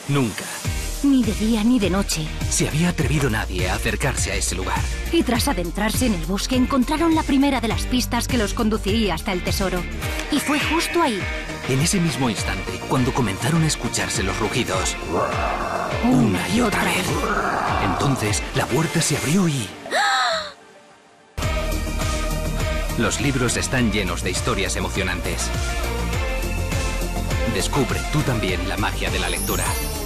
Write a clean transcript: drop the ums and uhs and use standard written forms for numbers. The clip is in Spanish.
Nunca Ni de día ni de noche. se había atrevido nadie a acercarse a ese lugar. Y tras adentrarse en el bosque encontraron la primera de las pistas que los conduciría hasta el tesoro. Y fue justo ahí, En ese mismo instante, cuando comenzaron a escucharse los rugidos, una y otra vez. Entonces, la puerta se abrió y... Los libros están llenos de historias emocionantes. Descubre tú también la magia de la lectura.